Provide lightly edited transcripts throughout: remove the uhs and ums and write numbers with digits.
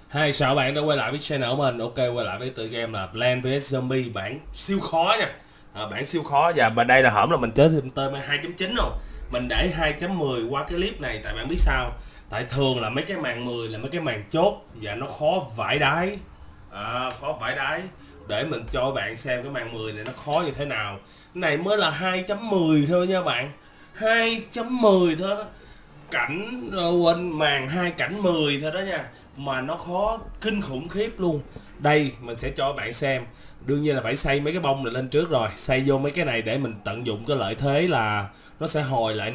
Hai chào bạn đã quay lại với channel của mình. Ok, quay lại với tựa game là Plants vs Zombie bản siêu khó nha. Bản siêu khó và đây là hổm là mình chơi thêm tên 2.9 không. Mình để 2.10 qua cái clip này tại bạn biết sao? Tại thường là mấy cái màn 10 là mấy cái màn chốt và nó khó vãi đái. Khó vãi đái. Để mình cho bạn xem cái màn 10 này nó khó như thế nào. Cái này mới là 2.10 thôi nha bạn. 2.10 thôi đó. Cảnh quên màn 2 cảnh 10 thôi đó nha, mà nó khó kinh khủng khiếp luôn. Đây mình sẽ cho bạn xem. Đương nhiên là phải xây mấy cái bông này lên trước rồi, xây vô mấy cái này để mình tận dụng cái lợi thế là nó sẽ hồi lại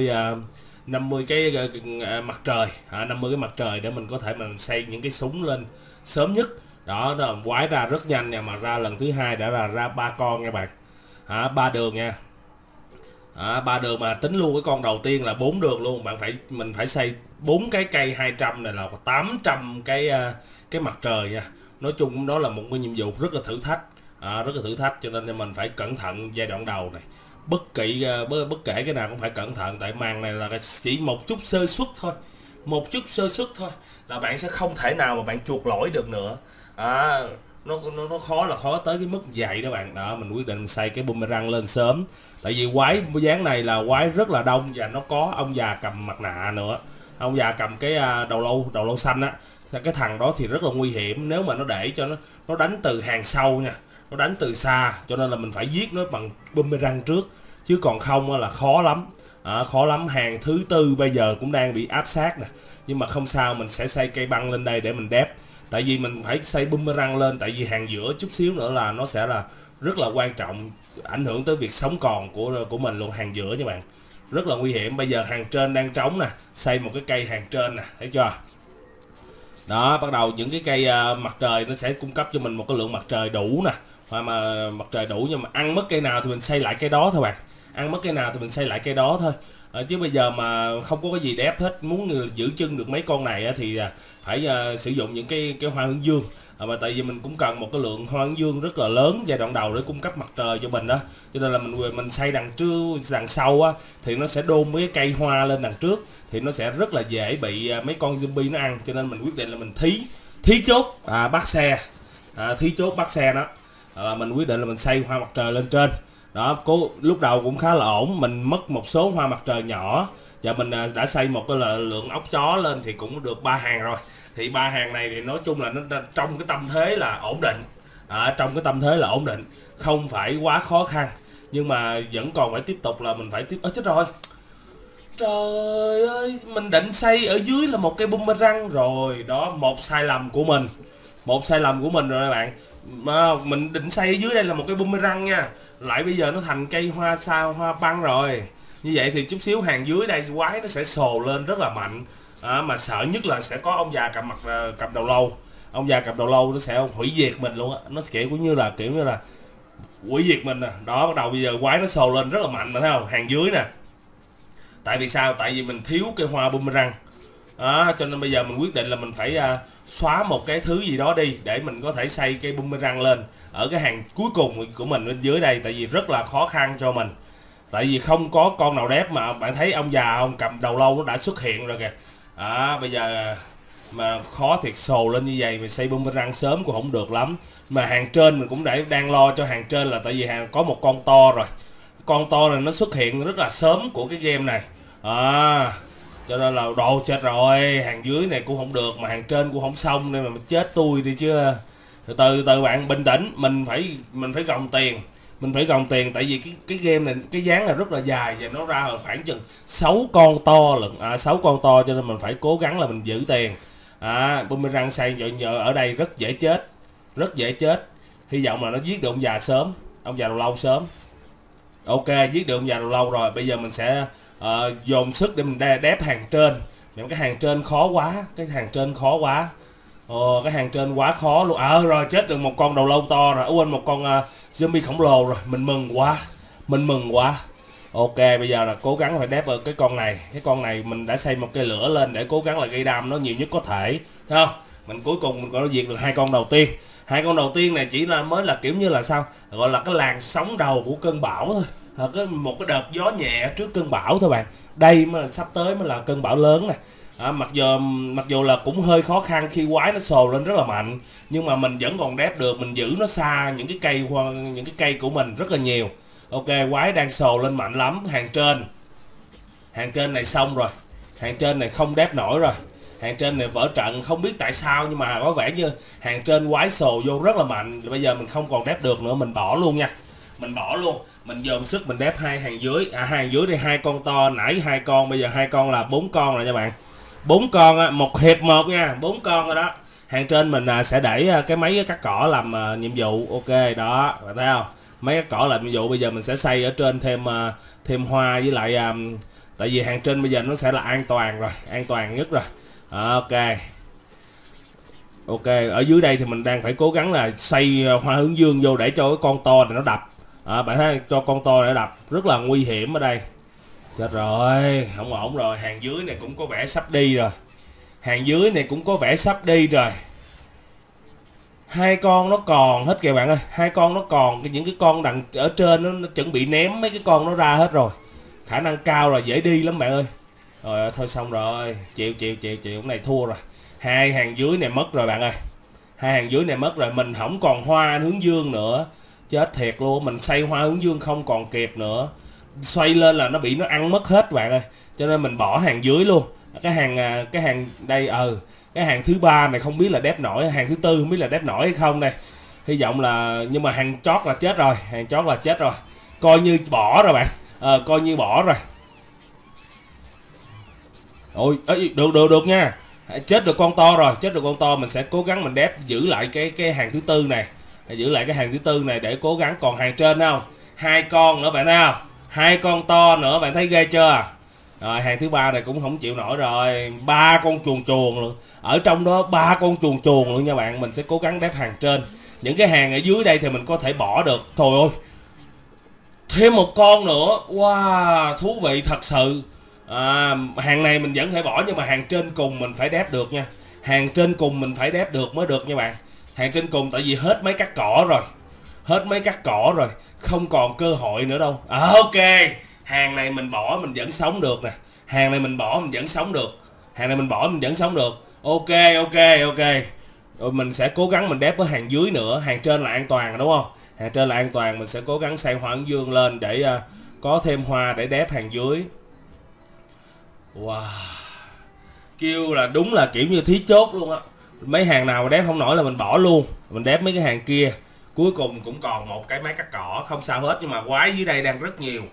50 cái mặt trời, 50 cái mặt trời để mình có thể mình xây những cái súng lên sớm nhất. Đó, đó quái ra rất nhanh nha, mà ra lần thứ hai đã là ra 3 con nha bạn. 3 đường nha. 3 đường mà tính luôn cái con đầu tiên là 4 đường luôn. Mình phải xây 4 cái cây 200 này là 800 cái mặt trời nha. Nói chung đó là một cái nhiệm vụ rất là thử thách, rất là thử thách, cho nên mình phải cẩn thận giai đoạn đầu này. Bất kể cái nào cũng phải cẩn thận, tại màn này là chỉ một chút sơ suất thôi, một chút sơ suất thôi là bạn sẽ không thể nào mà bạn chuột lỗi được nữa. à, nó khó là khó tới cái mức vậy đó bạn. Đó, mình quyết định mình xây cái boomerang lên sớm, tại vì quái dáng này là quái rất là đông và nó có ông già cầm mặt nạ nữa, ông già cầm cái đầu lâu xanh á. Cái thằng đó thì rất là nguy hiểm nếu mà nó để cho nó đánh từ hàng sau nha, nó đánh từ xa, cho nên là mình phải giết nó bằng boomerang trước, chứ còn không là khó lắm. Khó lắm. Hàng thứ tư bây giờ cũng đang bị áp sát nè, nhưng mà không sao, mình sẽ xây cây băng lên đây để mình đép. Tại vì mình phải xây boomerang lên, tại vì hàng giữa chút xíu nữa là nó sẽ là rất là quan trọng, ảnh hưởng tới việc sống còn của mình luôn. Hàng giữa nha bạn, rất là nguy hiểm. Bây giờ hàng trên đang trống nè, xây một cái cây hàng trên nè, thấy chưa? Đó, bắt đầu những cái cây mặt trời nó sẽ cung cấp cho mình một cái lượng mặt trời đủ nè, hoặc mà mặt trời đủ, nhưng mà ăn mất cây nào thì mình xây lại cây đó thôi bạn. Ăn mất cây nào thì mình xây lại cây đó thôi. Chứ bây giờ mà không có cái gì đép hết, muốn giữ chân được mấy con này thì phải sử dụng những cái hoa hướng dương. Mà tại vì mình cũng cần một cái lượng hoa hướng dương rất là lớn giai đoạn đầu để cung cấp mặt trời cho mình đó, cho nên là mình xây đằng sau thì nó sẽ đôn mấy cái cây hoa lên đằng trước, thì nó sẽ rất là dễ bị mấy con zombie nó ăn. Cho nên mình quyết định là mình thí chốt bắt xe, thí chốt bắt xe đó. Mình quyết định là mình xây hoa mặt trời lên trên đó. Lúc đầu cũng khá là ổn, mình mất một số hoa mặt trời nhỏ và mình đã xây một cái lượng ốc chó lên thì cũng được 3 hàng rồi. Thì 3 hàng này thì nói chung là nó trong cái tâm thế là ổn định, trong cái tâm thế là ổn định, không phải quá khó khăn, nhưng mà vẫn còn phải tiếp tục là mình phải chết rồi. Trời ơi, mình định xây ở dưới là một cây boomerang rồi đó. Một sai lầm của mình rồi các bạn. Mà mình định xây ở dưới đây là một cây boomerang nha, lại bây giờ nó thành cây hoa băng rồi. Như vậy thì chút xíu hàng dưới đây quái nó sẽ sồ lên rất là mạnh. Mà sợ nhất là sẽ có ông già cầm đầu lâu. Ông già cầm đầu lâu nó sẽ hủy diệt mình luôn á, nó kiểu như là hủy diệt mình nè. Đó, bắt đầu bây giờ quái nó sồ lên rất là mạnh, thấy không? Hàng dưới nè. Tại vì sao? Tại vì mình thiếu cây hoa boomerang. Cho nên bây giờ mình quyết định là mình phải xóa một cái thứ gì đó đi để mình có thể xây cây boomerang lên ở cái hàng cuối cùng của mình bên dưới đây. Tại vì rất là khó khăn cho mình, tại vì không có con nào đép. Mà bạn thấy ông già ông cầm đầu lâu nó đã xuất hiện rồi kìa. Bây giờ mà khó thiệt, sồ lên như vậy mình xây boomerang sớm cũng không được lắm. Mà hàng trên mình cũng đang lo cho hàng trên, là tại vì hàng có một con to rồi. Con to này nó xuất hiện rất là sớm của cái game này, cho nên là đồ chết rồi. Hàng dưới này cũng không được, mà hàng trên cũng không xong, nên mà chết tôi đi chứ. Từ từ bạn bình tĩnh, mình phải gồng tiền. Mình phải gồng tiền, tại vì cái game này, cái dáng này rất là dài và nó ra khoảng chừng 6 con to lận, 6 con to, cho nên mình phải cố gắng là mình giữ tiền. Boomerang xây nhờ ở đây rất dễ chết, rất dễ chết. Hy vọng là nó giết được ông già sớm, ông già đầu lâu sớm. Ok, giết được ông già đầu lâu rồi. Bây giờ mình sẽ dồn sức để mình đép hàng trên. Nhưng cái hàng trên khó quá, cái hàng trên khó quá. Cái hàng trên quá khó luôn. Rồi chết được một con đầu lâu to rồi. Quên, một con zombie khổng lồ rồi. Mình mừng quá, mình mừng quá. Ok, bây giờ là cố gắng phải đép ở cái con này. Cái con này mình đã xây một cây lửa lên để cố gắng là gây đam nó nhiều nhất có thể, thấy không? Mình cuối cùng mình có diệt được 2 con đầu tiên. 2 con đầu tiên này chỉ là mới là kiểu như là sao, gọi là cái làn sóng đầu của cơn bão thôi, một cái đợt gió nhẹ trước cơn bão thôi bạn. Đây mà sắp tới mới là cơn bão lớn nè. Mặc dù là cũng hơi khó khăn khi quái nó sồ lên rất là mạnh, nhưng mà mình vẫn còn đép được, mình giữ nó xa những cái cây của mình rất là nhiều. Ok, quái đang sồ lên mạnh lắm. Hàng trên này xong rồi, hàng trên này không đép nổi rồi, hàng trên này vỡ trận không biết tại sao, nhưng mà có vẻ như hàng trên quái sồ vô rất là mạnh. Bây giờ mình không còn đép được nữa, mình bỏ luôn nha, mình dồn sức mình đép hai hàng dưới. Hai hàng dưới đây, hai con to, nãy hai con, bây giờ hai con là 4 con rồi nha bạn. 4 con á, một hiệp một nha, 4 con rồi đó. Hàng trên mình sẽ đẩy cái máy cắt cỏ làm nhiệm vụ. Ok đó, bạn thấy không, máy cắt cỏ làm nhiệm vụ. Bây giờ mình sẽ xây ở trên thêm hoa với lại tại vì hàng trên bây giờ nó sẽ là an toàn rồi, an toàn nhất rồi. Ok, ok, ở dưới đây thì mình đang phải cố gắng là xây hoa hướng dương vô để cho cái con to này nó đập. Bạn thấy cho con to để đập rất là nguy hiểm ở đây. Chết rồi, không ổn rồi. Hàng dưới này cũng có vẻ sắp đi rồi, hai con nó còn hết kìa bạn ơi. Hai con nó còn, những cái con đằng ở trên nó chuẩn bị ném mấy cái con nó ra hết rồi, khả năng cao là dễ đi lắm bạn ơi. Rồi thôi xong rồi, chịu cái này thua rồi. Hai hàng dưới này mất rồi bạn ơi, mình không còn hoa hướng dương nữa, chết thiệt luôn. Mình xây hoa hướng dương không còn kịp nữa, xoay lên là nó bị nó ăn mất hết bạn ơi, cho nên mình bỏ hàng dưới luôn. Cái hàng đây, cái hàng thứ ba này không biết là đép nổi, hàng thứ tư không biết là đép nổi hay không đây. Hy vọng là, nhưng mà hàng chót là chết rồi, coi như bỏ rồi bạn. Coi như bỏ rồi. Ôi, được nha. Chết được con to, mình sẽ cố gắng mình đép giữ lại cái hàng thứ tư này, để cố gắng. Còn hàng trên không, hai con nữa bạn thấy không, hai con to nữa, bạn thấy ghê chưa. Rồi hàng thứ ba này cũng không chịu nổi rồi, 3 con chuồn luôn, ở trong đó 3 con chuồn luôn nha bạn. Mình sẽ cố gắng đép hàng trên, những cái hàng ở dưới đây thì mình có thể bỏ được. Trời ơi, thêm một con nữa, wow, thú vị thật sự. Hàng này mình vẫn phải bỏ, nhưng mà hàng trên cùng mình phải đép được nha, mới được nha bạn. Hàng trên cùng, tại vì hết máy cắt cỏ rồi, không còn cơ hội nữa đâu. Ok, hàng này mình bỏ mình vẫn sống được nè, Ok. Rồi mình sẽ cố gắng mình đép với hàng dưới nữa. Hàng trên là an toàn đúng không, mình sẽ cố gắng xây hoa hướng dương lên để có thêm hoa để đép hàng dưới. Wow, kêu là đúng là kiểu như thí chốt luôn á. Mấy hàng nào mà đép không nổi là mình bỏ luôn, mình đép mấy cái hàng kia. Cuối cùng cũng còn một cái máy cắt cỏ, không sao hết. Nhưng mà quái dưới đây đang rất nhiều,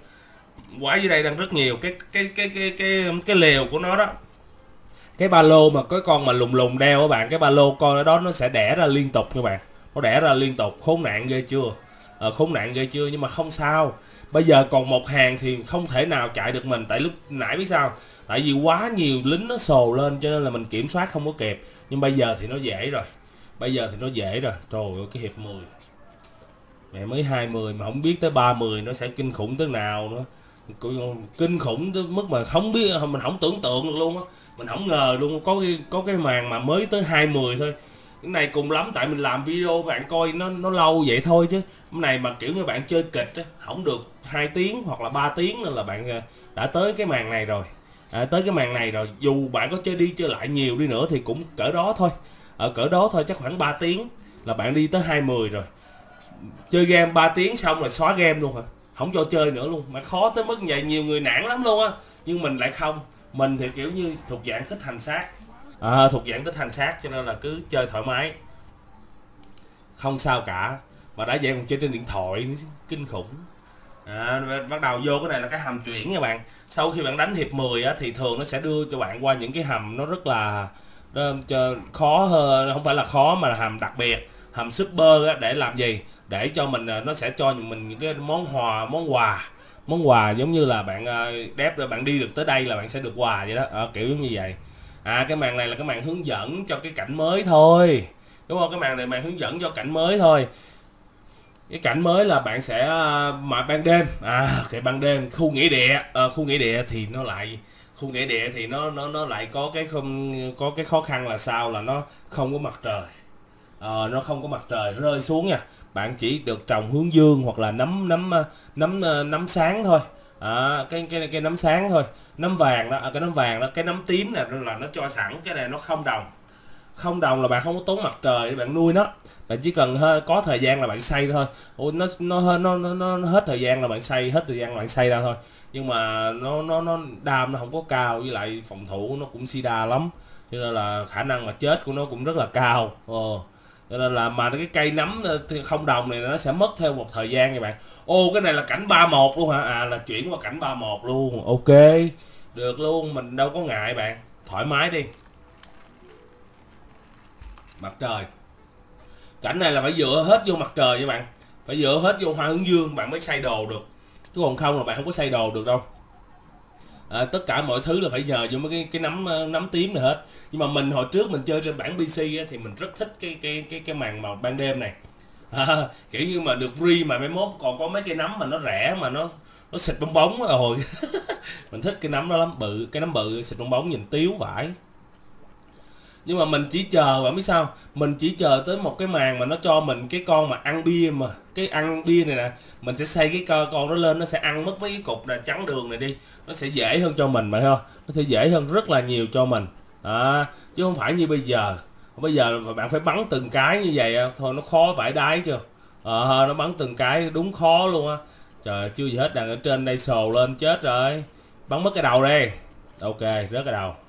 cái lều của nó đó, cái ba lô mà cái con mà lùng đeo các bạn, cái ba lô con đó nó sẽ đẻ ra liên tục các bạn, khốn nạn ghê chưa. Nhưng mà không sao, bây giờ còn một hàng thì không thể nào chạy được mình. Tại lúc nãy biết sao, tại vì quá nhiều lính nó sồ lên cho nên là mình kiểm soát không có kịp. Nhưng bây giờ thì nó dễ rồi, Trời ơi, cái hiệp 10 mẹ mới 20 mà không biết tới 30 nó sẽ kinh khủng tới nào nữa. Kinh khủng tới mức mà không biết, mình không tưởng tượng được luôn á. Mình không ngờ luôn có cái màn mà mới tới 20 thôi. Cái này cùng lắm tại mình làm video bạn coi nó lâu vậy thôi, chứ cái này mà kiểu như bạn chơi kịch á, không được 2 tiếng hoặc là 3 tiếng nên là bạn đã tới cái màn này rồi. Dù bạn có chơi đi chơi lại nhiều đi nữa thì cũng cỡ đó thôi. Chắc khoảng 3 tiếng là bạn đi tới 20 rồi. Chơi game 3 tiếng xong rồi xóa game luôn hả, không cho chơi nữa luôn. Mà khó tới mức vậy, nhiều người nản lắm luôn á. Nhưng mình lại không, mình thì kiểu như thuộc dạng thích hành xác, cho nên là cứ chơi thoải mái, không sao cả. Mà đã vậy còn chơi trên điện thoại nữa, kinh khủng. Bắt đầu vô cái này là cái hầm chuyển nha bạn. Sau khi bạn đánh hiệp 10 á, thì thường nó sẽ đưa cho bạn qua những cái hầm nó rất là khó hơn, không phải là khó mà là hầm đặc biệt, hầm super á. Để làm gì? Để cho mình, nó sẽ cho mình những cái món quà giống như là bạn đép rồi bạn đi được tới đây là bạn sẽ được quà vậy đó, kiểu giống như vậy. Cái màn này là cái màn hướng dẫn cho cái cảnh mới thôi, đúng không? Cái màn này màn hướng dẫn cho cảnh mới thôi. Cái cảnh mới là bạn sẽ mà ban đêm, cái ban đêm khu nghĩa địa thì nó lại có cái khó khăn là sao, là nó không có mặt trời. Nó không có mặt trời rơi xuống nha. Bạn chỉ được trồng hướng dương hoặc là nấm sáng thôi. Cái nấm sáng thôi. Nấm vàng đó, cái nấm vàng đó, cái nấm tím này là nó cho sẵn, cái này nó không đồng. Không đồng là bạn không có tốn mặt trời để bạn nuôi nó, bạn chỉ cần có thời gian là bạn xay thôi. Nó hết thời gian là bạn xay, hết thời gian là bạn xay ra thôi. Nhưng mà nó đam nó không có cao, với lại phòng thủ nó cũng sida lắm, cho nên là khả năng mà chết của nó cũng rất là cao. Cho nên là mà cái cây nấm không đồng này nó sẽ mất theo một thời gian các bạn. Cái này là cảnh 3-1 luôn hả? Là chuyển qua cảnh 3-1 luôn. Ok, được luôn, mình đâu có ngại bạn, thoải mái đi. Mặt trời, cảnh này là phải dựa hết vô mặt trời các bạn, phải dựa hết vô hoa hướng dương bạn mới xây đồ được, chứ còn không là bạn không có xây đồ được đâu. Tất cả mọi thứ là phải nhờ vô mấy cái nấm tím này hết. Nhưng mà mình hồi trước mình chơi trên bản PC á, thì mình rất thích cái màn màu ban đêm này. Kiểu như mà được free mà mấy mốt còn có mấy cái nấm mà nó rẻ mà nó xịt bong bóng rồi. Mình thích cái nấm đó lắm, bự, cái nấm bự xịt bong bóng nhìn tiếu vãi. Nhưng mà mình chỉ chờ, bạn biết sao, mình chỉ chờ tới một cái màn mà nó cho mình cái con mà ăn bia, mà cái ăn bia này nè, mình sẽ xây cái con đó lên, nó sẽ ăn mất mấy cái cục là trắng đường này đi, nó sẽ dễ hơn cho mình, bạn thấy không, nó sẽ dễ hơn rất là nhiều cho mình. Chứ không phải như bây giờ bạn phải bắn từng cái như vậy thôi, nó khó vãi đái chưa. Nó bắn từng cái đúng khó luôn á. Trời, chưa gì hết đằng ở trên đây sồ lên chết rồi, bắn mất cái đầu đây. Ok, rớt cái đầu.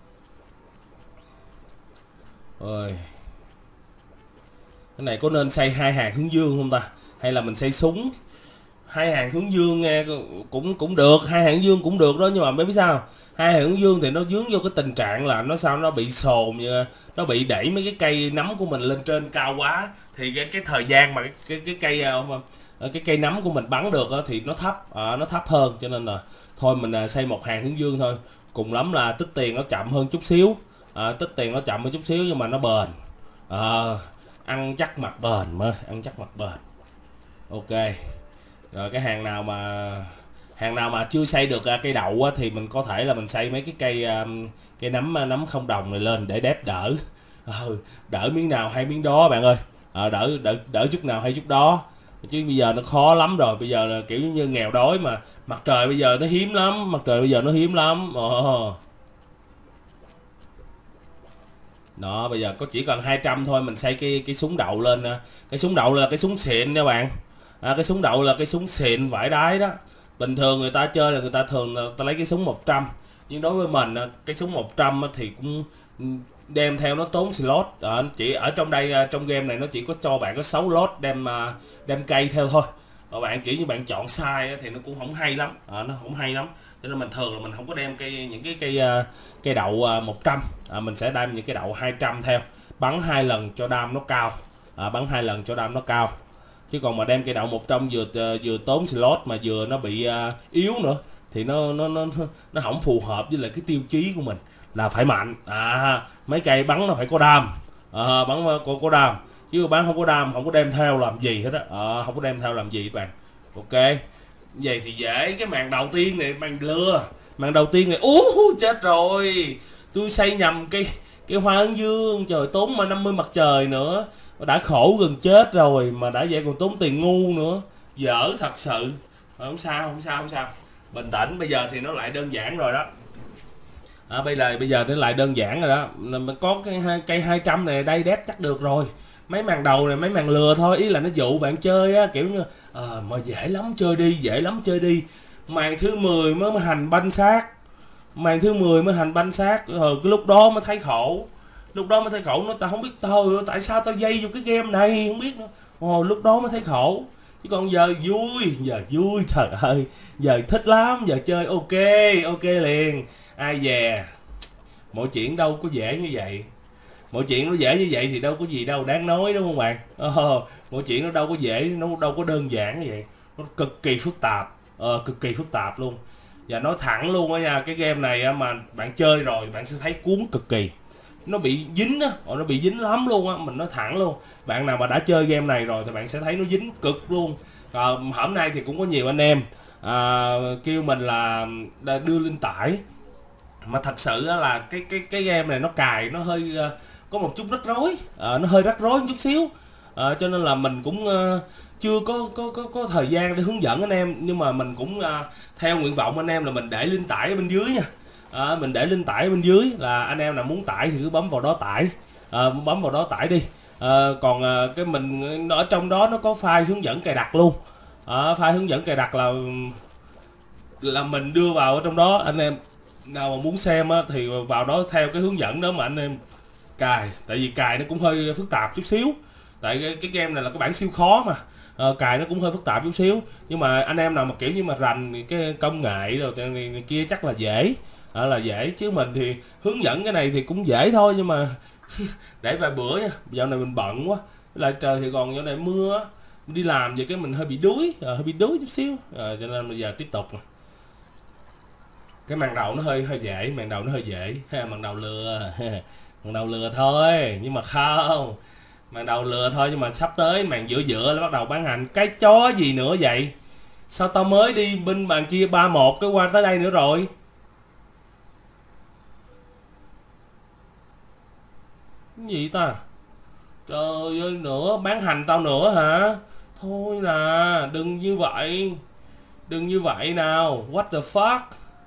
Ôi, cái này có nên xây 2 hàng hướng dương không ta, hay là mình xây súng 2 hàng hướng dương nghe cũng được, 2 hàng hướng dương cũng được đó. Nhưng mà biết sao, 2 hàng hướng dương thì nó dướng vô cái tình trạng là nó bị sồn, như nó bị đẩy mấy cái cây nấm của mình lên trên cao quá, thì cái thời gian mà cái cây nấm của mình bắn được thì nó thấp hơn, cho nên là thôi mình xây 1 hàng hướng dương thôi. Cùng lắm là tích tiền nó chậm hơn chút xíu, tích tiền nó chậm hơn chút xíu nhưng mà nó bền. Ăn chắc mặt bền mà, ăn chắc mặt bền. Ok, rồi cái hàng nào mà chưa xây được cây đậu thì mình có thể là mình xây mấy cái cây nấm không đồng này lên để đép đỡ. Đỡ miếng nào hay miếng đó bạn ơi. Đỡ chút nào hay chút đó, chứ bây giờ nó khó lắm rồi. Bây giờ là kiểu như nghèo đói mà mặt trời bây giờ nó hiếm lắm. Đó, bây giờ chỉ cần 200 thôi, mình xây cái súng đậu lên nè. Cái súng đậu là cái súng xịn nha bạn. Cái súng đậu là cái súng xịn vãi đái đó. Bình thường người ta chơi là người ta thường là ta lấy cái súng 100, nhưng đối với mình cái súng 100 thì cũng đem theo nó tốn slot. Chỉ ở trong đây, trong game này nó chỉ có cho bạn có 6 slot đem cây theo thôi. Và bạn kiểu như bạn chọn sai thì nó cũng không hay lắm, nó không hay lắm. Cho nên mình thường là mình không có đem những cái cây đậu 100, mình sẽ đem những cái đậu 200 theo, bắn 2 lần cho đam nó cao. Chứ còn mà đem cây đậu 100 vừa tốn slot mà vừa nó bị yếu nữa thì nó không phù hợp với lại cái tiêu chí của mình là phải mạnh. Mấy cây bắn nó phải có đam, bắn có đam, chứ bắn không có đam không có đem theo làm gì hết á. Không có đem theo làm gì các bạn. Ok, vậy thì dễ. Cái màn đầu tiên này màn đầu tiên này chết rồi, tôi xây nhầm cái hoa hướng dương, trời, tốn mà 50 mặt trời nữa, đã khổ gần chết rồi mà đã vậy còn tốn tiền ngu nữa, dở thật sự. Không sao, bình tĩnh. Bây giờ thì nó lại đơn giản rồi đó. Bây giờ nó lại đơn giản rồi đó. Mình có cây 200 này đây đép chắc được rồi. Mấy màn đầu này mấy màn lừa thôi, ý là nó dụ bạn chơi á, kiểu như mà dễ lắm chơi đi. Màn thứ 10 mới hành banh xác, rồi cái lúc đó mới thấy khổ. Nó tao không biết tại sao tao dây vô cái game này không biết nữa. Lúc đó mới thấy khổ. Chứ còn giờ vui, trời ơi, giờ thích lắm, giờ chơi ok liền. Ai dè, mọi chuyện đâu có dễ như vậy. Mọi chuyện nó dễ như vậy thì đâu có gì đâu đáng nói, đúng không bạn? Mọi chuyện nó đâu có dễ, nó đâu có đơn giản như vậy, nó cực kỳ phức tạp luôn. Và nói thẳng luôn á nha, cái game này mà bạn chơi rồi bạn sẽ thấy cuốn cực kỳ, nó bị dính á, nó bị dính lắm luôn á. Mình nói thẳng luôn, bạn nào mà đã chơi game này rồi thì bạn sẽ thấy nó dính cực luôn. Hôm nay thì cũng có nhiều anh em kêu mình là đưa lên tải, mà thật sự là cái game này nó cài nó hơi có một chút rắc rối, nó hơi rắc rối một chút xíu. Cho nên là mình cũng chưa có thời gian để hướng dẫn anh em, nhưng mà mình cũng theo nguyện vọng anh em là mình để link tải ở bên dưới nha. Mình để link tải ở bên dưới, là anh em nào muốn tải thì cứ bấm vào đó tải, bấm vào đó tải đi. Còn cái mình ở trong đó nó có file hướng dẫn cài đặt luôn. File hướng dẫn cài đặt là mình đưa vào ở trong đó, anh em nào mà muốn xem thì vào đó theo cái hướng dẫn đó mà anh em cài. Tại vì cài nó cũng hơi phức tạp chút xíu, tại cái game này là cái bản siêu khó mà, cài nó cũng hơi phức tạp chút xíu. Nhưng mà anh em nào mà kiểu như mà rành cái công nghệ rồi này kia chắc là dễ, là dễ. Chứ mình thì hướng dẫn cái này thì cũng dễ thôi, nhưng mà để vài bữa nha, dạo này mình bận quá, lại trời thì còn dạo này mưa, đi làm vậy cái mình hơi bị đuối chút xíu, cho nên bây giờ tiếp tục. Cái màn đầu nó hơi dễ, màn đầu nó hơi dễ ha, màn đầu lừa màn đầu lừa thôi, nhưng mà không, màn đầu lừa thôi, nhưng mà sắp tới màn giữa là bắt đầu bán hành. Cái chó gì nữa vậy, sao tao mới đi bên bàn kia 3-1 cái qua tới đây nữa rồi. Cái gì ta, trời ơi, nữa bán hành tao nữa hả? Thôi nè, đừng như vậy nào, what the fuck.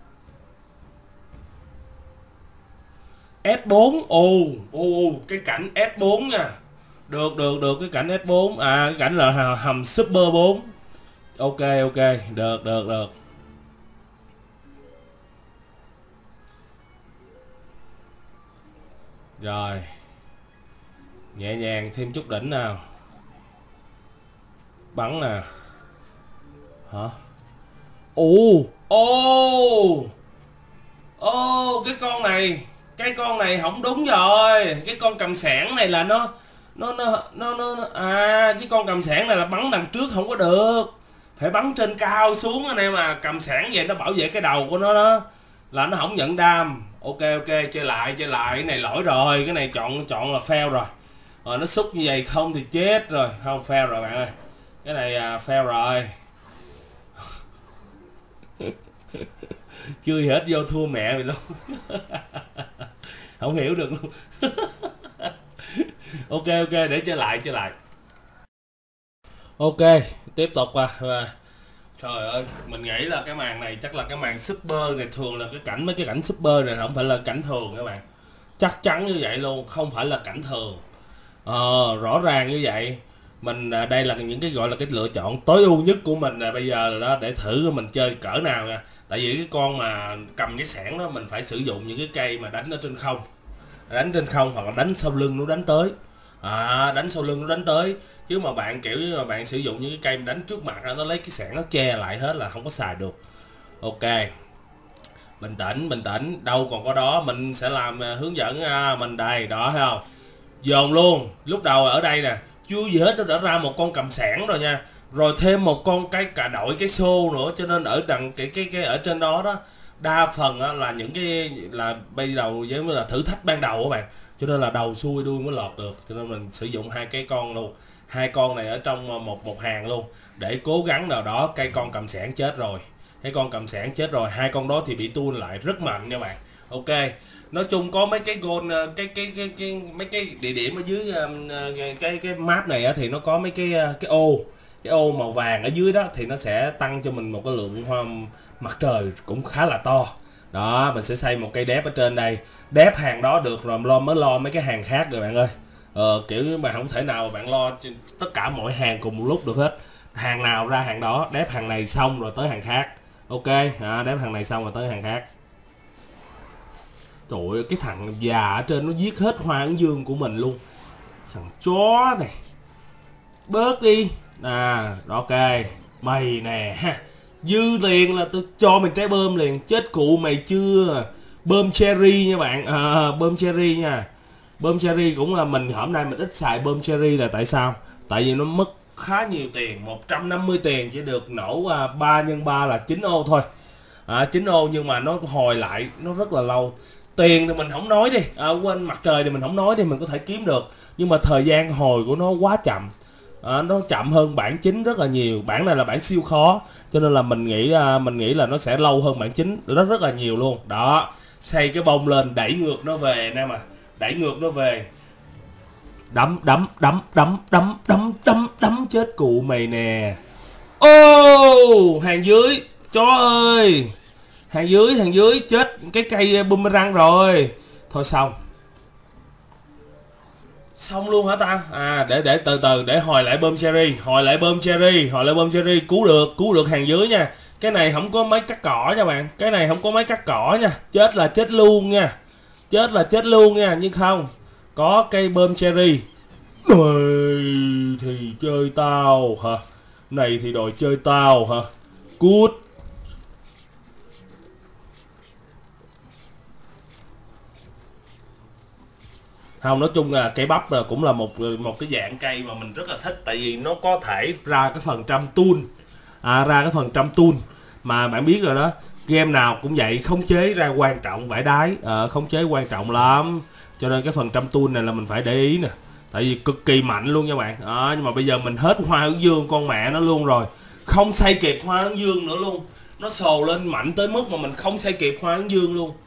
S4, cái cảnh S4 nha. Được, cái cảnh S4, cái cảnh là hầm Super 4. Ok, được. Rồi, nhẹ nhàng thêm chút đỉnh nào. Bắn nè. Hả? Cái con này không đúng rồi. Cái con cầm sẵn này là nó cái con cầm sẵn này là bắn đằng trước không có được, phải bắn trên cao xuống anh em. Mà cầm sẵn vậy nó bảo vệ cái đầu của nó đó, là nó không nhận đam. Ok, chơi lại cái này lỗi rồi, cái này chọn là fail rồi. Nó xúc như vậy không thì chết rồi, không fail rồi bạn ơi, cái này fail rồi. Chưa hết vô thua mẹ mày luôn. Không hiểu được luôn. Ok, để chơi lại. Ok, tiếp tục trời ơi, mình nghĩ là cái màn này chắc là cái màn super này. Thường là mấy cái cảnh super này không phải là cảnh thường các bạn, chắc chắn như vậy luôn, không phải là cảnh thường. Rõ ràng như vậy. Mình đây là những cái gọi là cái lựa chọn tối ưu nhất của mình bây giờ là đó, để thử mình chơi cỡ nào nha. Tại vì cái con mà cầm cái xẻng đó mình phải sử dụng những cái cây mà đánh ở trên không, hoặc là đánh sau lưng nó đánh tới. Đánh sau lưng nó đánh tới, chứ mà bạn kiểu như mà bạn sử dụng những cái cây đánh trước mặt nó lấy cái xẻng nó che lại hết là không có xài được. Ok, bình tĩnh, đâu còn có đó. Mình sẽ làm hướng dẫn mình đây đó, thấy không? Dồn luôn. Lúc đầu ở đây nè, chưa gì hết nó đã ra một con cầm sẵn rồi nha, rồi thêm một con cái cả đội cái xô nữa. Cho nên ở đằng cái ở trên đó đa phần là những cái là bây đầu giống như là thử thách ban đầu các bạn, cho nên là đầu xuôi đuôi mới lọt được. Cho nên mình sử dụng hai cái con luôn, hai con này ở trong một hàng luôn, để cố gắng nào đó. Cây con cầm sẵn chết rồi, hai con đó thì bị tuôn lại rất mạnh nha bạn. Ok, nói chung có mấy cái goal, mấy cái địa điểm ở dưới cái map này thì nó có mấy cái ô màu vàng ở dưới đó, thì nó sẽ tăng cho mình một cái lượng hoa mặt trời cũng khá là to. Đó, mình sẽ xây một cây đép ở trên đây, đép hàng đó được rồi mới lo mấy cái hàng khác rồi bạn ơi. Kiểu mà không thể nào bạn lo tất cả mọi hàng cùng một lúc được hết, hàng nào ra hàng đó, đép hàng này xong rồi tới hàng khác. Ok, đép hàng này xong rồi tới hàng khác. Trời ơi, cái thằng già ở trên nó giết hết hoa ứng dương của mình luôn. Thằng chó này, bớt đi. Ok, mày nè, dư tiền là tôi cho mình trái bơm liền. Chết cụ mày chưa. Bơm cherry nha bạn, bơm cherry nha. Bơm cherry cũng là mình hôm nay mình ít xài bơm cherry là tại sao? Tại vì nó mất khá nhiều tiền, 150 tiền chỉ được nổ 3 x 3 là 9 ô thôi. 9 ô nhưng mà nó hồi lại nó rất là lâu. Tiền thì mình không nói đi, quên mặt trời thì mình không nói đi, mình có thể kiếm được, nhưng mà thời gian hồi của nó quá chậm. Nó chậm hơn bản chính rất là nhiều. Bản này là bản siêu khó, cho nên là mình nghĩ là nó sẽ lâu hơn bản chính rất là nhiều luôn. Đó, xây cái bông lên, đẩy ngược nó về nè, mà đẩy ngược nó về, đấm đấm chết cụ mày nè. Ô, hàng dưới, chó ơi. Hàng dưới chết cái cây boomerang rồi. Thôi xong. Xong luôn hả ta? À để từ từ để hồi lại bơm cherry, cứu được hàng dưới nha. Cái này không có máy cắt cỏ nha bạn. Cái này không có máy cắt cỏ nha. Chết là chết luôn nha. Nhưng không. Có cây bơm cherry. Này thì chơi tao hả? Này thì đòi chơi tao hả? Cút. Không, nói chung là cây bắp là cũng là một cái dạng cây mà mình rất là thích, tại vì nó có thể ra cái phần trăm tool, mà bạn biết rồi đó, game nào cũng vậy, khống chế ra quan trọng vải đái, khống chế quan trọng lắm, cho nên cái phần trăm tool này là mình phải để ý nè, tại vì cực kỳ mạnh luôn nha bạn. Nhưng mà bây giờ mình hết hoa hướng dương con mẹ nó luôn rồi, không xây kịp hoa hướng dương nữa luôn, nó sồ lên mạnh tới mức mà mình không xây kịp hoa hướng dương luôn.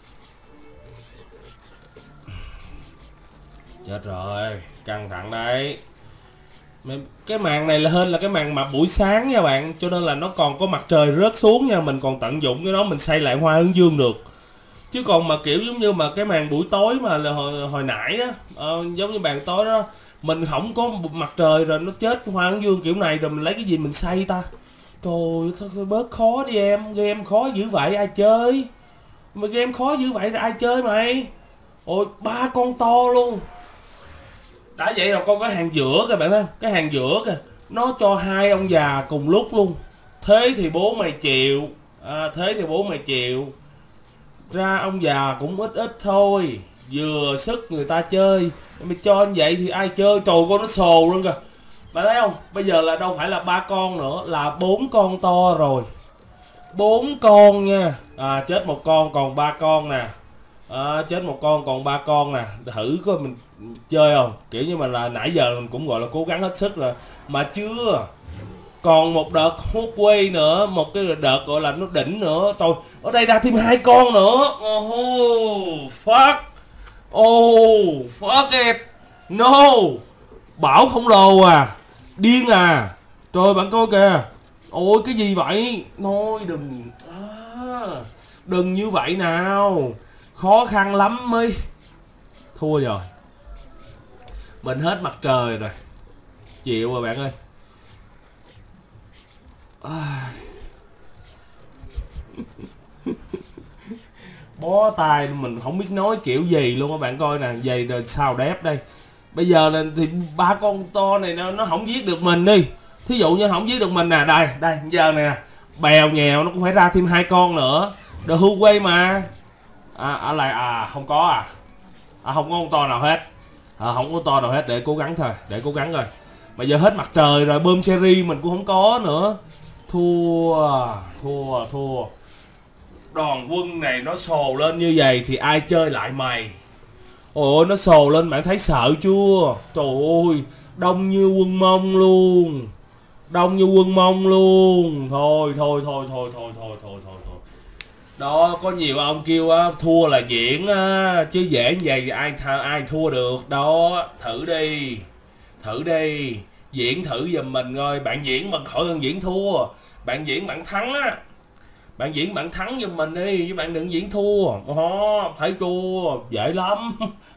Chết rồi, căng thẳng đấy. Cái màn này là hên là cái màn mà buổi sáng nha bạn, cho nên là nó còn có mặt trời rớt xuống nha, mình còn tận dụng cái đó mình xây lại hoa hướng dương được. Chứ còn mà kiểu giống như mà cái màn buổi tối mà là hồi nãy á, giống như bàn tối đó, mình không có mặt trời rồi nó chết hoa hướng dương kiểu này rồi mình lấy cái gì mình xây ta? Trời thôi bớt khó đi em, game khó dữ vậy ai chơi? Mà game khó dữ vậy rồi ai chơi mày? Ôi 3 con to luôn. Đã vậy rồi con có hàng giữa kìa bạn thấy, cái hàng giữa kìa nó cho 2 ông già cùng lúc luôn. Thế thì bố mày chịu. Ra ông già cũng ít ít thôi, vừa sức người ta chơi, mày cho anh vậy thì ai chơi? Trời, con nó sồ luôn kìa, bạn thấy không? Bây giờ là đâu phải là 3 con nữa, là 4 con to rồi, 4 con nha. Chết một con còn 3 con nè. Chết một con còn 3 con nè. Thử coi mình chơi không, kiểu như mà là nãy giờ mình cũng gọi là cố gắng hết sức rồi mà chưa. Còn một đợt hút quay nữa, một cái đợt gọi là nó đỉnh nữa. Trời, ở đây ra thêm 2 con nữa. Fuck it. No, bảo khổng lồ à, điên à. Trời bạn coi kìa. Ôi cái gì vậy? Thôi đừng như vậy nào, khó khăn lắm mới. Thua rồi, mình hết mặt trời rồi, chịu rồi bạn ơi. Bó tay mình không biết nói kiểu gì luôn á bạn coi nè, vậy rồi sao đép đây. Bây giờ là thì 3 con to này nó không giết được mình đi, thí dụ như không giết được mình nè, đây giờ nè, bèo nhèo nó cũng phải ra thêm 2 con nữa. The Huawei mà. Ở lại không có không có con to nào hết. Không có to nào hết, để cố gắng thôi, rồi. Mà giờ hết mặt trời rồi, bơm cherry mình cũng không có nữa. Thua. Đoàn quân này nó sồ lên như vậy thì ai chơi lại mày? Ôi nó sồ lên bạn thấy sợ chưa? Trời ơi, đông như quân Mông luôn. Thôi. Đó, có nhiều ông kêu thua là diễn chứ dễ như vậy ai thua được. Đó, thử đi. Diễn thử giùm mình coi, bạn diễn mà khỏi cần diễn thua. Bạn diễn bạn thắng á. Bạn diễn bạn thắng giùm mình đi, chứ bạn đừng diễn thua. Thấy chua, dễ lắm.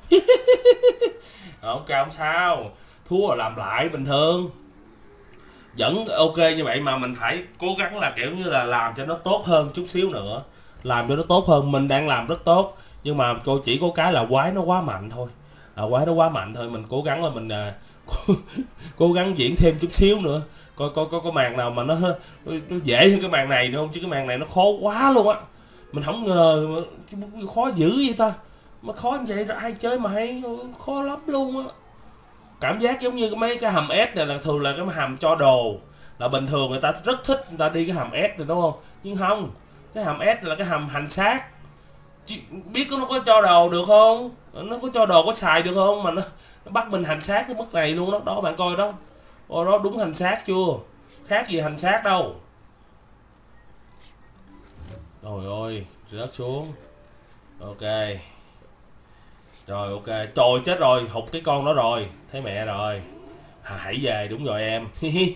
Ok không sao, thua là làm lại bình thường. Vẫn ok như vậy mà mình phải cố gắng là kiểu như là làm cho nó tốt hơn chút xíu nữa. Làm cho nó tốt hơn, mình đang làm rất tốt. Nhưng mà cô chỉ có cái là quái nó quá mạnh thôi. Mình cố gắng là mình cố gắng diễn thêm chút xíu nữa. Coi có màn nào mà nó dễ hơn cái màn này nữa không, chứ cái màn này nó khó quá luôn á. Mình không ngờ khó dữ vậy ta. Mà khó như vậy rồi ai chơi mà hay, khó lắm luôn á. Cảm giác giống như mấy cái hầm S này là thường là cái hầm cho đồ, là bình thường người ta rất thích người ta đi cái hầm S này đúng không, nhưng không, cái hầm S là cái hầm hành xác. Biết nó có cho đồ được không, nó có cho đồ có xài được không mà nó bắt mình hành xác cái mức này luôn đó. Đó bạn coi đó, đó đúng hành xác chưa, khác gì hành xác đâu. Rồi ôi rớt xuống. Ok rồi, ok. Trời chết rồi, hụt cái con đó rồi, thấy mẹ rồi. Hãy về, đúng rồi em.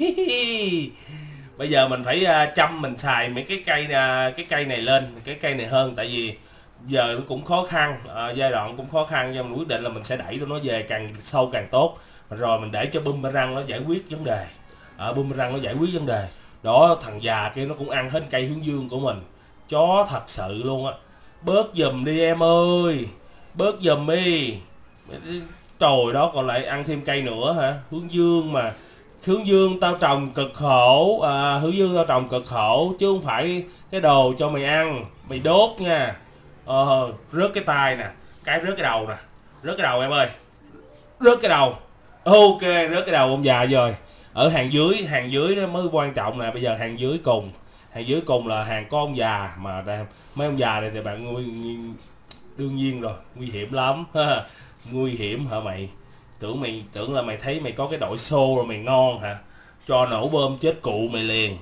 Bây giờ mình phải chăm, mình xài mấy cái cây này lên, cái cây này hơn, tại vì giờ nó cũng khó khăn, giai đoạn cũng khó khăn, cho mình quyết định là mình sẽ đẩy nó về càng sâu càng tốt, rồi mình để cho boomerang nó giải quyết vấn đề. Boomerang nó giải quyết vấn đề đó. Thằng già kia nó cũng ăn hết cây hướng dương của mình, chó thật sự luôn á. Bớt giùm đi em ơi, bớt giùm đi. Trời đó, còn lại ăn thêm cây nữa hả? Hướng dương mà, hướng dương tao trồng cực khổ, hướng dương tao trồng cực khổ chứ không phải cái đồ cho mày ăn, mày đốt nha. Rớt cái tai nè, cái rớt cái đầu nè, rớt cái đầu em ơi, rớt cái đầu. Ok, rớt cái đầu ông già rồi. Ở hàng dưới nó mới quan trọng nè. Bây giờ hàng dưới cùng là hàng có ông già mà mấy ông già này thì bạn đương nhiên rồi, nguy hiểm lắm. Nguy hiểm hả mày? Tưởng là mày thấy mày có cái đội xô rồi mày ngon hả? Cho nổ bơm chết cụ mày liền.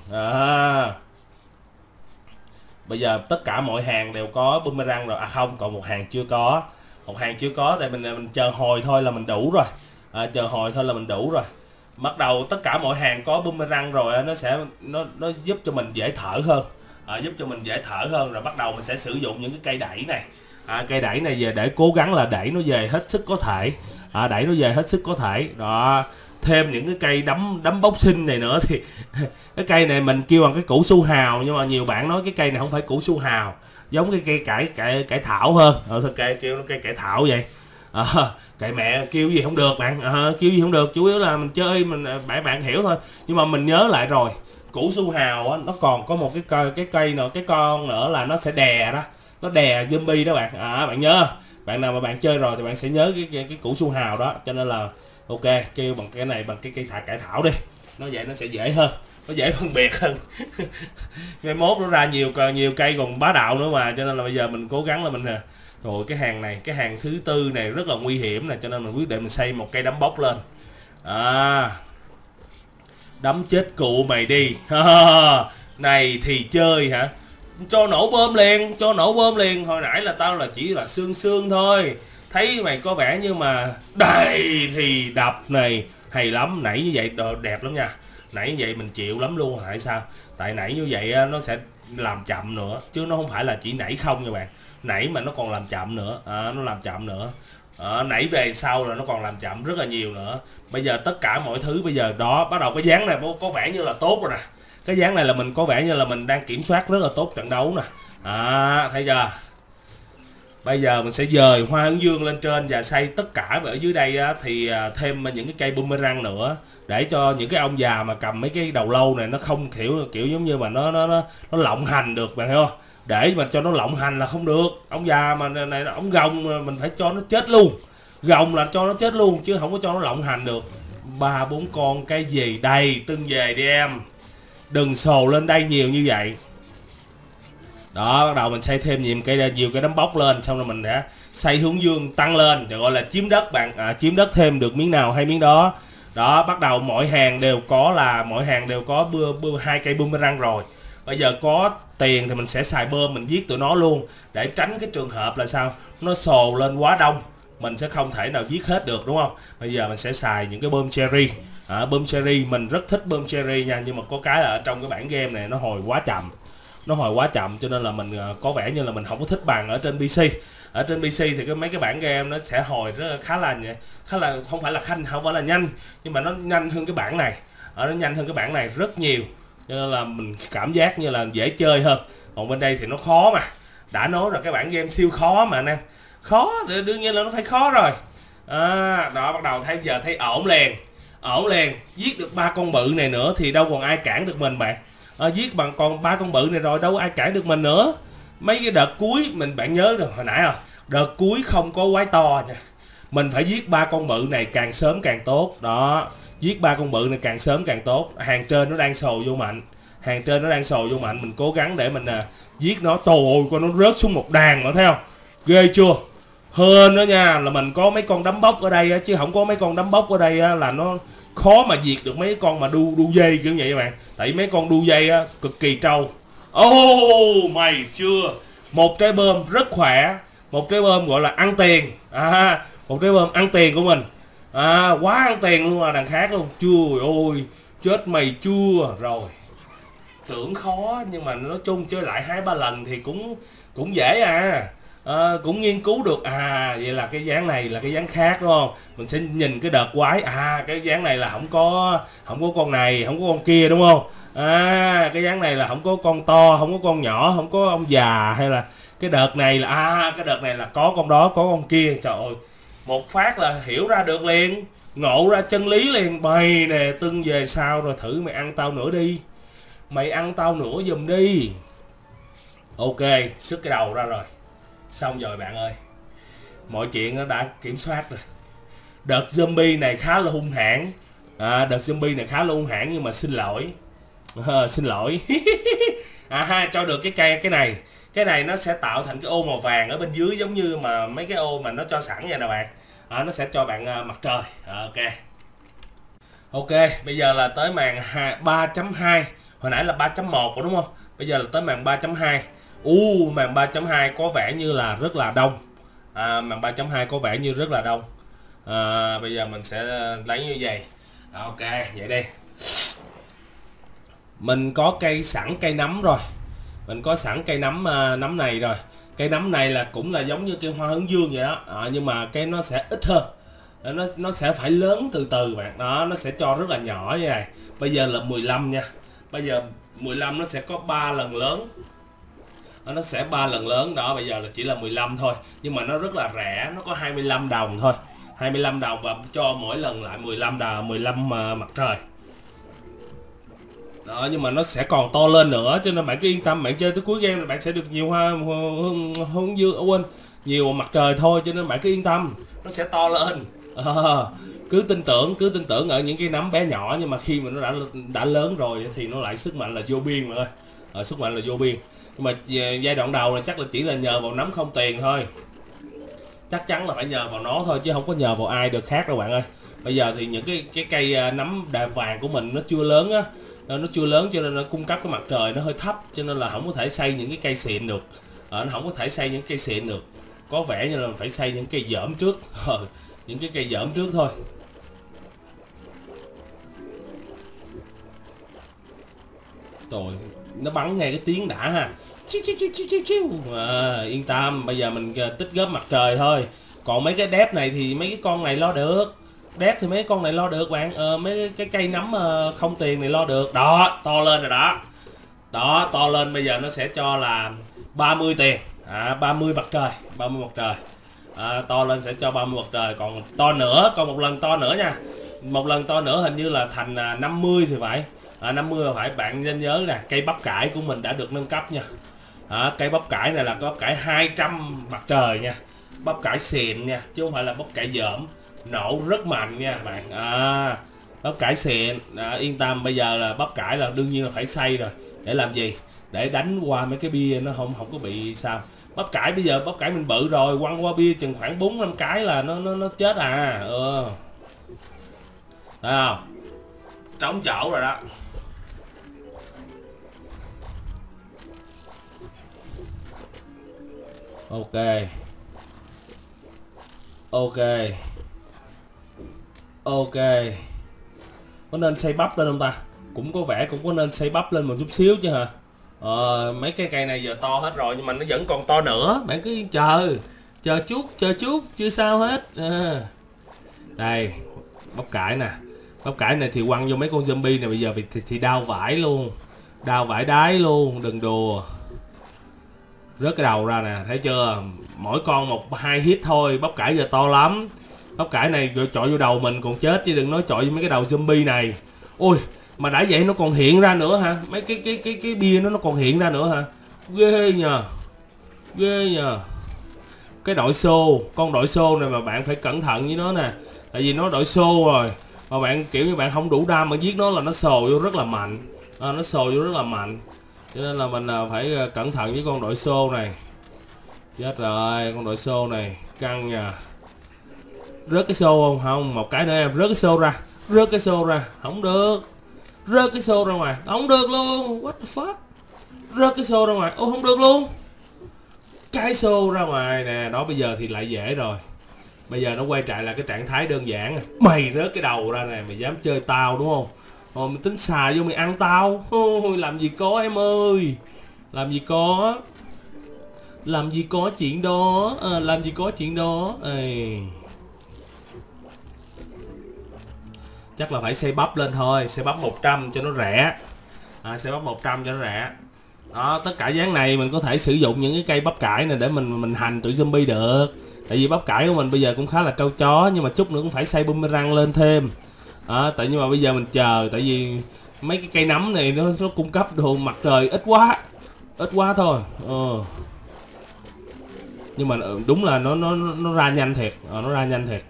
Bây giờ tất cả mọi hàng đều có boomerang rồi. Không, còn một hàng chưa có. Một hàng chưa có, tại mình chờ hồi thôi là mình đủ rồi. Chờ hồi thôi là mình đủ rồi. Bắt đầu tất cả mọi hàng có boomerang rồi, nó giúp cho mình dễ thở hơn. Giúp cho mình dễ thở hơn. Rồi bắt đầu mình sẽ sử dụng những cái cây đẩy này. Cây đẩy này về để cố gắng là đẩy nó về hết sức có thể. Đẩy nó về hết sức có thể đó. Thêm những cái cây đấm bốc sinh này nữa thì cái cây này mình kêu bằng cái củ su hào, nhưng mà nhiều bạn nói cái cây này không phải củ su hào, giống cái cây cải thảo hơn. Thôi kêu nó cây cải thảo vậy. Cậy mẹ kêu gì không được bạn, kêu gì không được, chủ yếu là mình chơi, bạn hiểu thôi. Nhưng mà mình nhớ lại rồi, củ su hào á, nó còn có một cái cây nữa, cái con nữa là nó sẽ đè đó, nó đè zombie đó bạn. Bạn nhớ, bạn nào mà bạn chơi rồi thì bạn sẽ nhớ cái củ su hào đó. Cho nên là ok, kêu bằng cái này, bằng cái cây cải thảo đi, nó vậy nó sẽ dễ hơn, nó dễ phân biệt hơn. Ngày mốt nó ra nhiều cây còn bá đạo nữa mà, cho nên là bây giờ mình cố gắng là mình rồi cái hàng này, cái hàng thứ tư này rất là nguy hiểm nè, cho nên mình quyết định mình xây một cây đấm bốc lên. Đấm chết cụ mày đi. Này thì chơi hả? Cho nổ bơm liền, cho nổ bơm liền. Hồi nãy là tao là chỉ là sương thôi, thấy mày có vẻ như mà đây thì đập này hay lắm. Nãy như vậy đẹp lắm nha, nãy như vậy mình chịu lắm luôn. Tại sao? Tại nãy như vậy nó sẽ làm chậm nữa, chứ nó không phải là chỉ nãy không nha bạn. Nãy mà nó còn làm chậm nữa, nó làm chậm nữa. Nãy về sau rồi nó còn làm chậm rất là nhiều nữa. Bây giờ tất cả mọi thứ bây giờ đó, bắt đầu cái dáng này có vẻ như là tốt rồi nè. Cái dáng này là mình có vẻ như là mình đang kiểm soát rất là tốt trận đấu nè. Thấy chưa? Bây giờ mình sẽ dời hoa hướng dương lên trên và xây tất cả ở dưới đây á, thì thêm những cái cây boomerang nữa, để cho những cái ông già mà cầm mấy cái đầu lâu này nó không kiểu giống như mà nó lộng hành được, bạn hiểu không? Để mà cho nó lộng hành là không được. Ông già mà này ông gồng mình phải cho nó chết luôn. Gồng là cho nó chết luôn chứ không có cho nó lộng hành được. 3-4 con cái gì đây, tưng về đi em. Đừng sồ lên đây nhiều như vậy. Đó, bắt đầu mình xây thêm nhiều cái đấm bốc lên, xong rồi mình đã xây hướng dương tăng lên, gọi là chiếm đất bạn. Chiếm đất thêm được miếng nào hay miếng đó. Đó, bắt đầu mỗi hàng đều có 2 cây boomerang rồi. Bây giờ có tiền thì mình sẽ xài bơm, mình giết tụi nó luôn, để tránh cái trường hợp là sao, nó sồ lên quá đông, mình sẽ không thể nào giết hết được, đúng không? Bây giờ mình sẽ xài những cái bơm cherry. Bơm cherry mình rất thích bơm cherry nha, nhưng mà có cái là ở trong cái bản game này nó hồi quá chậm, cho nên là mình có vẻ như là mình không có thích bằng ở trên PC. Ở trên PC thì mấy cái bản game nó sẽ hồi khá là không phải là nhanh, nhưng mà nó nhanh hơn cái bản này. Nó nhanh hơn cái bản này rất nhiều, cho nên là mình cảm giác như là dễ chơi hơn. Còn bên đây thì nó khó mà, đã nói rồi, cái bản game siêu khó mà anh em. Khó thì đương nhiên là nó phải khó rồi. Đó, bắt đầu thấy ổn liền, giết được 3 con bự này nữa thì đâu còn ai cản được mình bạn. Giết bằng còn 3 con bự này rồi đâu ai cản được mình nữa. Mấy cái đợt cuối bạn nhớ được hồi nãy đợt cuối không có quái to nha, mình phải giết 3 con bự này càng sớm càng tốt. Đó, giết 3 con bự này càng sớm càng tốt. Hàng trên nó đang sồ vô mạnh, mình cố gắng để mình giết nó. Trời ơi, con nó rớt xuống một đàn mà thấy không, ghê chưa? Hơn nữa nha, là mình có mấy con đấm bốc ở đây chứ không có mấy con đấm bốc ở đây là nó khó mà diệt được mấy con mà đu dây kiểu vậy các bạn. Tại mấy con đu dây cực kỳ trâu. Mày chưa? Một trái bơm rất khỏe, một trái bơm gọi là ăn tiền. Một trái bơm ăn tiền của mình. Quá ăn tiền luôn đằng khác luôn. Trời ơi, chết mày chưa rồi. Tưởng khó nhưng mà nói chung chơi lại 2-3 lần thì cũng cũng dễ cũng nghiên cứu được. Vậy là cái dáng này là cái dáng khác đúng không? Mình sẽ nhìn cái đợt quái, cái dáng này là không có con này, không có con kia đúng không? Cái dáng này là không có con to, không có con nhỏ, không có ông già, hay là cái đợt này là cái đợt này là có con đó, có con kia. Trời ơi, một phát là hiểu ra được liền, ngộ ra chân lý liền. Mày nè, tưng về sau rồi thử mày ăn tao nữa đi, mày ăn tao nữa giùm đi. Ok, sức cái đầu ra rồi, xong rồi bạn ơi, mọi chuyện nó đã kiểm soát rồi. Đợt zombie này khá là hung hãn, đợt zombie này khá là hung hãn, nhưng mà xin lỗi, xin lỗi. Cho được cái này nó sẽ tạo thành cái ô màu vàng ở bên dưới, giống như mà mấy cái ô mà nó cho sẵn vậy nè bạn. Nó sẽ cho bạn mặt trời. Ok, bây giờ là tới màn 3.2, hồi nãy là 3.1 rồi đúng không? Bây giờ là tới màn 3.2. Màn 3.2 có vẻ như là rất là đông. Màn 3.2 có vẻ như rất là đông. Bây giờ mình sẽ lấy như vậy. Ok, vậy đi. Mình có cây nấm rồi. Mình có sẵn cây nấm này rồi. Cây nấm này là cũng là giống như cây hoa hướng dương vậy đó. Nhưng mà cái nó sẽ ít hơn. Nó sẽ phải lớn từ từ bạn. Nó sẽ cho rất là nhỏ như này. Bây giờ là 15 nha. Bây giờ 15 nó sẽ có 3 lần lớn. Nó sẽ 3 lần lớn đó. Bây giờ là chỉ là 15 thôi, nhưng mà nó rất là rẻ, nó có 25 đồng thôi. 25 đồng và cho mỗi lần lại 15 mặt trời đó. Nhưng mà nó sẽ còn to lên nữa, cho nên bạn cứ yên tâm, bạn chơi tới cuối game là bạn sẽ được nhiều hoa hướng dương, nhiều mặt trời thôi, cho nên bạn cứ yên tâm, nó sẽ to lên. Cứ tin tưởng ở những cái nấm bé nhỏ, nhưng mà khi mà nó đã lớn rồi thì nó lại sức mạnh là vô biên mà ơi. Sức mạnh là vô biên. Nhưng mà giai đoạn đầu là chắc là chỉ là nhờ vào nấm không tiền thôi, chắc chắn là phải nhờ vào nó thôi, chứ không có nhờ vào ai được khác đâu bạn ơi. Bây giờ thì những cái cây nấm đà vàng của mình nó chưa lớn á, nó chưa lớn, cho nên nó cung cấp cái mặt trời nó hơi thấp, cho nên là không có thể xây những cái cây xịn được. Nó không có thể xây những cây xịn được, có vẻ như là phải xây những cây dởm trước. Những cái cây dởm trước thôi. Rồi nó bắn nghe cái tiếng đã ha. Yên tâm, bây giờ mình tích góp mặt trời thôi. Còn mấy cái đép này thì mấy cái con này lo được. Đép thì mấy con này lo được bạn. Mấy cái cây nấm không tiền này lo được. Đó, to lên rồi đó. Đó, to lên bây giờ nó sẽ cho là 30 tiền. 30 mặt trời, 30 mặt trời. To lên sẽ cho 30 mặt trời. Còn to nữa, còn một lần to nữa nha. Một lần to nữa hình như là thành 50 thì phải. 50 là phải. Bạn nên nhớ nè, cây bắp cải của mình đã được nâng cấp nha. Cây bắp cải này là bắp cải 200 mặt trời nha, bắp cải xịn nha, chứ không phải là bắp cải dởm, nổ rất mạnh nha bạn. Bắp cải xịn, yên tâm. Bây giờ là bắp cải là đương nhiên là phải xay rồi. Để làm gì? Để đánh qua mấy cái bia nó không có bị sao. Bắp cải bây giờ bắp cải mình bự rồi, quăng qua bia chừng khoảng 4-5 cái là nó chết Thấy không? Trống chỗ rồi đó. Ok, có nên xây bắp lên không ta? Cũng có vẻ cũng có nên xây bắp lên một chút xíu chứ hả? Mấy cái cây này giờ to hết rồi, nhưng mà nó vẫn còn to nữa. Bạn cứ chờ chút, chưa sao hết. Đây, bắp cải nè. Bắp cải này thì quăng vô mấy con zombie này bây giờ thì đau vải luôn, đau vải đái luôn, đừng đùa. Rớt cái đầu ra nè, thấy chưa? Mỗi con 1-2 hit thôi. Bắp cải giờ to lắm. Bắp cải này chọi vô đầu mình còn chết, chứ đừng nói chọi vô mấy cái đầu zombie này. Ôi, mà đã vậy nó còn hiện ra nữa hả? Mấy cái bia nó còn hiện ra nữa hả? Ghê nhờ. Cái đội xô, con đội xô này mà bạn phải cẩn thận với nó nè. Tại vì nó đội xô rồi, mà bạn kiểu như bạn không đủ đam mà giết nó là nó sồ vô rất là mạnh. Nó sồ vô rất là mạnh, cho nên là mình phải cẩn thận với con đội xô này. Chết rồi, con đội xô này căng nha. Rớt cái xô không? Không, một cái nữa em. Rớt cái xô ra. Không được. Rớt cái xô ra ngoài. Không được luôn. What the fuck? Rớt cái xô ra ngoài. Không được luôn. Cái xô ra ngoài nè. Đó, bây giờ thì lại dễ rồi. Bây giờ nó quay lại là cái trạng thái đơn giản. Mày rớt cái đầu ra nè, mày dám chơi tao đúng không? Mày tính xài vô mày ăn tao. Ôi, làm gì có em ơi. Làm gì có. Làm gì có chuyện đó. Làm gì có chuyện đó. Chắc là phải xây bắp lên thôi. Xây bắp 100 cho nó rẻ. Xây bắp 100 cho nó rẻ. Đó, tất cả dáng này mình có thể sử dụng những cái cây bắp cải này để mình hành tụi zombie được. Tại vì bắp cải của mình bây giờ cũng khá là trâu chó, nhưng mà chút nữa cũng phải xây boomerang lên thêm. Tại nhưng mà bây giờ mình chờ, tại vì mấy cái cây nấm này nó cung cấp đồ mặt trời ít quá thôi. Nhưng mà đúng là nó ra nhanh thiệt, nó ra nhanh thiệt.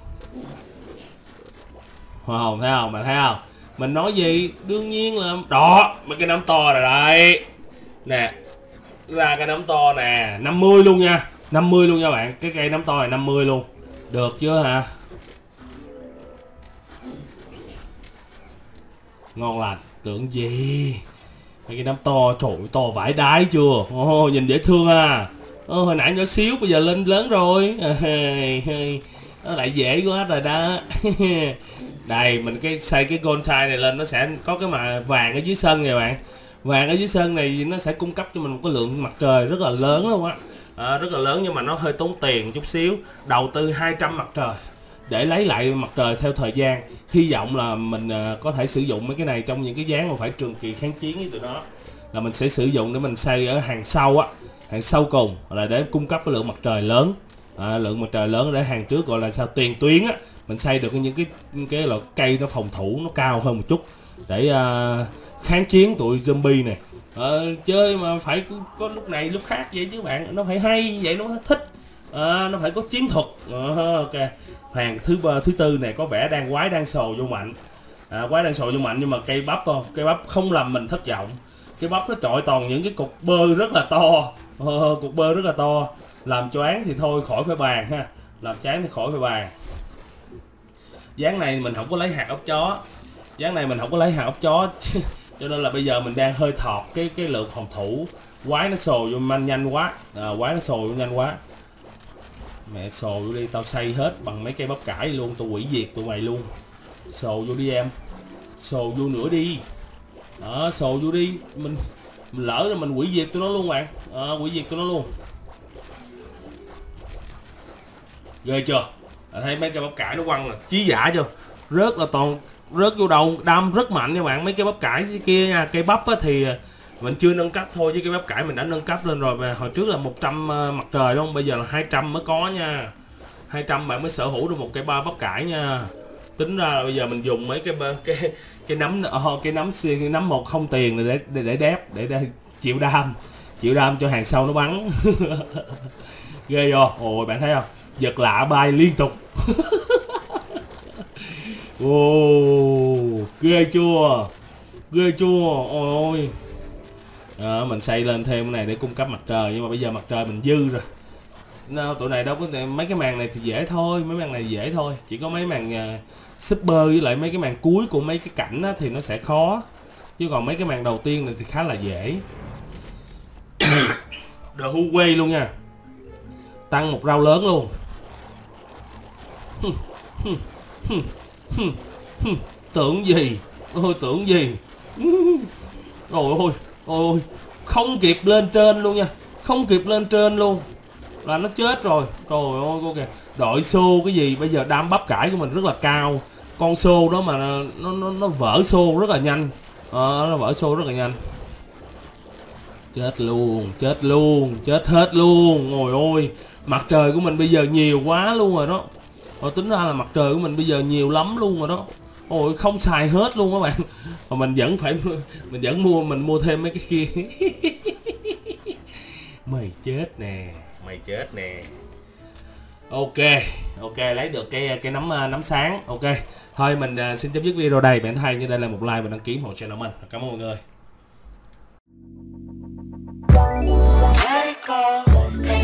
Không thấy không, mà thấy không? Mình nói gì đương nhiên là đó, mấy cái nấm to rồi đây nè, ra cái nấm to nè, 50 luôn nha, 50 luôn nha bạn. Cái cây nấm to này 50 luôn, được chưa hả? Ngon lành, tưởng gì. Mấy cái nấm to, trời ơi, to vãi đái chưa. Nhìn dễ thương à. Hồi nãy nhỏ xíu, bây giờ lên lớn rồi. Nó lại dễ quá rồi đó. Đây, mình xây cái gold tile này lên, nó sẽ có cái mà vàng ở dưới sân này bạn. Vàng ở dưới sân này nó sẽ cung cấp cho mình một cái lượng mặt trời rất là lớn luôn á. Rất là lớn, nhưng mà nó hơi tốn tiền chút xíu. Đầu tư 200 mặt trời để lấy lại mặt trời theo thời gian. Hy vọng là mình có thể sử dụng mấy cái này trong những cái dáng mà phải trường kỳ kháng chiến với tụi nó. Là mình sẽ sử dụng để mình xây ở hàng sau á, hàng sau cùng là để cung cấp cái lượng mặt trời lớn. Lượng mặt trời lớn để hàng trước gọi là sao, tiền tuyến á, mình xây được những cái loại cây nó phòng thủ nó cao hơn một chút để kháng chiến tụi zombie này. Chơi mà phải có lúc này lúc khác vậy chứ bạn, nó phải hay vậy nó thích. Nó phải có chiến thuật. Ok, hàng thứ tư này có vẻ quái đang sồ vô mạnh. Quái đang sồ vô mạnh, nhưng mà cây bắp cây bắp không làm mình thất vọng. Cây bắp nó chọi toàn những cái cục bơ rất là to. Cục bơ rất là to, làm choáng thì thôi khỏi phải bàn ha, làm choáng thì khỏi phải bàn. Dáng này mình không có lấy hạt ốc chó, dáng này mình không có lấy hạt ốc chó cho nên là bây giờ mình đang hơi thọt cái lượng phòng thủ. Quái nó sồ vô nhanh quá, quái nó sồ vô nhanh quá. Mẹ sồ vô đi, tao xây hết bằng mấy cây bắp cải luôn, tao hủy diệt tụi mày luôn. Sồ vô đi em, sồ vô nữa đi. Đó, sồ vô đi, mình lỡ rồi mình hủy diệt tụi nó luôn bạn. Hủy diệt tụi nó luôn. Ghê chưa? Thấy mấy cây bắp cải nó quăng là chí giả chưa? Rớt là toàn rớt vô đầu, đâm rất mạnh nha bạn. Mấy cây bắp cải kia nha, cây bắp á thì mình chưa nâng cấp thôi, chứ cây bắp cải mình đã nâng cấp lên rồi. Mà hồi trước là 100 mặt trời đúng không? Bây giờ là 200 mới có nha. 200 bạn mới sở hữu được một cây bắp cải nha. Tính ra bây giờ mình dùng mấy cái nấm một không tiền này để chịu đam cho hàng sau nó bắn. Ghê vô. Ôi bạn thấy không? Vật lạ bay liên tục. Ghê chưa? Ghê chưa? Ôi. Mình xây lên thêm cái này để cung cấp mặt trời, nhưng mà bây giờ mặt trời mình dư rồi. Tụi này đâu có, mấy cái màn này thì dễ thôi, mấy màn này dễ thôi. Chỉ có mấy màn super với lại mấy cái màn cuối của mấy cái cảnh á, thì nó sẽ khó. Chứ còn mấy cái màn đầu tiên này thì khá là dễ. The Huawei luôn nha. Tăng một rau lớn luôn. Tưởng gì? Tưởng gì? Rồi ôi, không kịp lên trên luôn nha. Không kịp lên trên luôn là nó chết rồi. Trời ơi, cô kìa. Đội xô cái gì, bây giờ đam bắp cải của mình rất là cao. Con xô đó mà nó vỡ xô rất là nhanh. Nó vỡ xô rất là nhanh. Chết luôn, chết hết luôn. Ôi ôi, mặt trời của mình bây giờ nhiều quá luôn rồi đó. Tính ra là mặt trời của mình bây giờ nhiều lắm luôn rồi đó. Ôi, không xài hết luôn các bạn. Mà mình vẫn mua thêm mấy cái kia. Mày chết nè. Ok, lấy được cái nấm sáng. Ok, thôi mình xin chấm dứt video đây. Bạn thấy như đây là một like và đăng ký một channel mình. Cảm ơn mọi người.